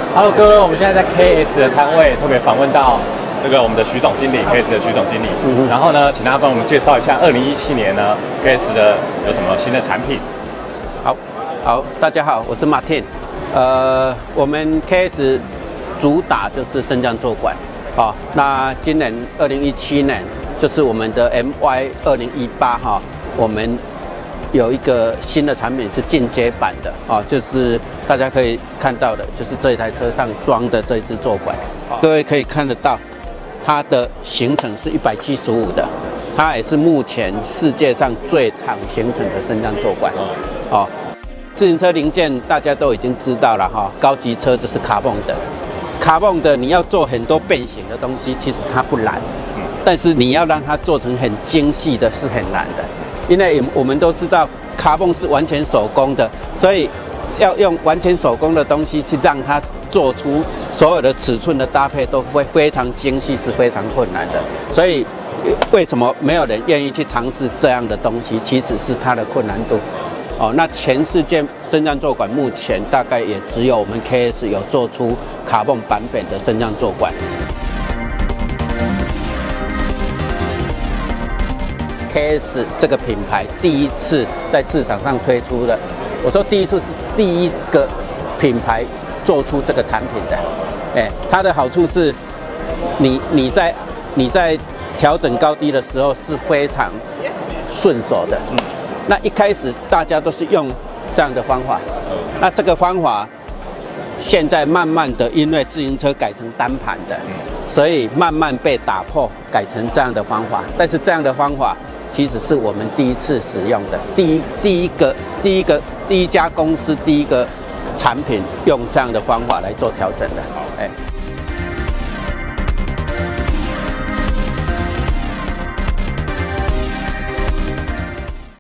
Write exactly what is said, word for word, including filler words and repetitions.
Hello， 各位，我们现在在 K S 的摊位，特别访问到这个我们的徐总经理 ，K S 的徐总经理。嗯、然后呢，请大家帮我们介绍一下，二零一七年呢 ，K S 的有什么新的产品？ 好，好，大家好，我是 Martin。呃，我们 K S 主打就是升降坐管。好、哦，那今年二零一七年就是我们的 M Y 二零一八哈，我们有一个新的产品是进阶版的啊、哦，就是大家可以看到的，就是这一台车上装的这一支坐管，哦、各位可以看得到，它的行程是一百七十五的，它也是目前世界上最长行程的升降坐管。哦，自行车零件大家都已经知道了哈、哦，高级车就是卡泵的。卡泵的，你要做很多变形的东西，其实它不难，但是你要让它做成很精细的是很难的，因为我们都知道卡泵是完全手工的，所以要用完全手工的东西去让它做出所有的尺寸的搭配都会非常精细，是非常困难的。所以为什么没有人愿意去尝试这样的东西？其实是它的困难度。哦，那全世界升降坐管目前大概也只有我们 K S 有做出卡泵版本的升降坐管。K S 这个品牌第一次在市场上推出的，我说第一次是第一个品牌做出这个产品的。哎，它的好处是你你在你在调整高低的时候是非常顺手的。嗯。那一开始大家都是用这样的方法，那这个方法现在慢慢的因为自行车改成单盘的，所以慢慢被打破，改成这样的方法。但是这样的方法其实是我们第一次使用的，第一第一个第一个第一家公司第一个产品用这样的方法来做调整的，哎。